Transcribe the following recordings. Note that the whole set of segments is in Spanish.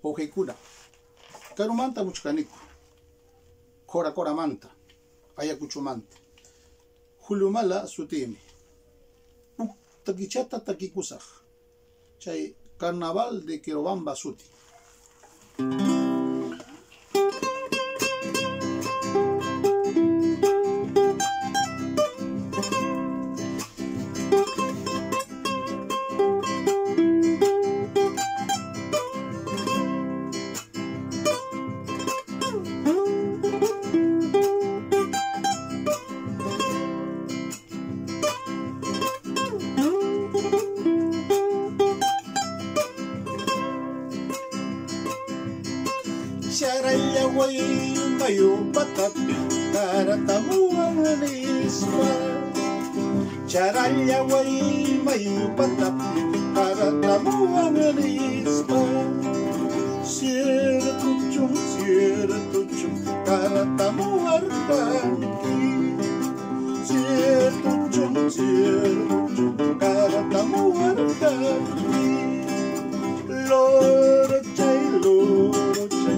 Ojekuna, Karumanta muchkaniku, Cora manta, Ayacuchumante, Julumala sutimi, Taquichata taquikusaj, Chay Carnaval de Quirobamba suti. Charaya way mayo patat karatamuan anispa. Charaya way mayo patat karatamuan anispa. Cierto chum karatamuan kanki. Cierto chum karatamuan kanki. Loro chay loro chay.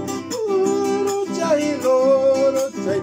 Loro chay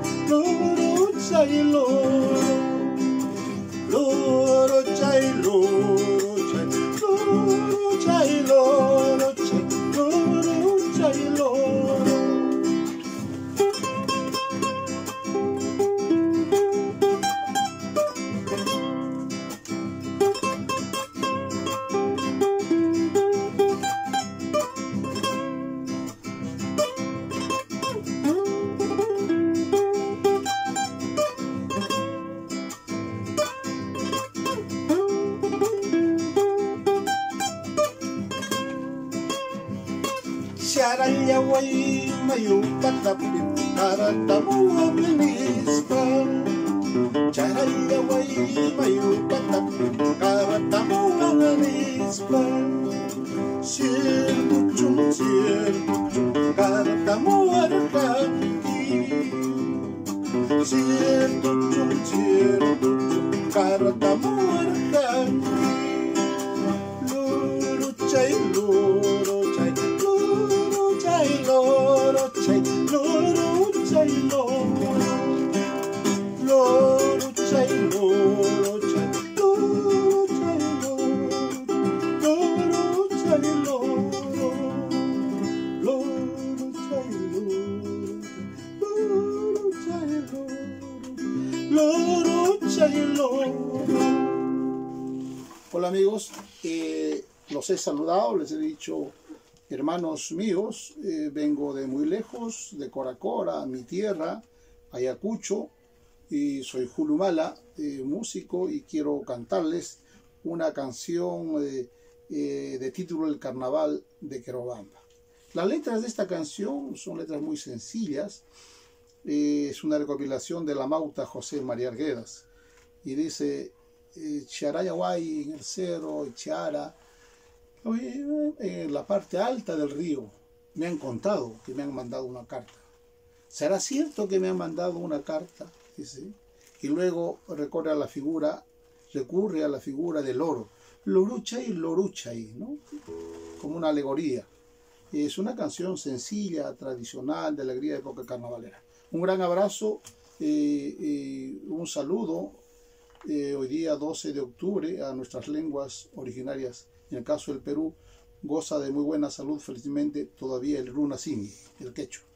Charaya way mayo patapit karatamuan anispa. Charaya way mayo patapit karatamuan anispa. Cierto chum karatamuan kanki. Cierto chum karatamuan kanki. Loro chay loro chay. Loro chay Hola amigos, los he saludado, les he dicho, hermanos míos, vengo de muy lejos, de Cora, mi tierra, Ayacucho, y soy Julumala, músico, y quiero cantarles una canción de título El Carnaval de Quirobamba. Las letras de esta canción son letras muy sencillas, es una recopilación de la Mauta José María Arguedas, y dice, Charayaguay en el cerro, Chara, en la parte alta del río, me han contado que me han mandado una carta. ¿Será cierto que me han mandado una carta? Dice. Y luego recurre a la figura del oro. Loruchay, ¿no? Como una alegoría. Es una canción sencilla, tradicional, de alegría de época carnavalera. Un gran abrazo, un saludo, hoy día 12 de octubre, a nuestras lenguas originarias. En el caso del Perú, goza de muy buena salud, felizmente, todavía el Runasimi, el quechua.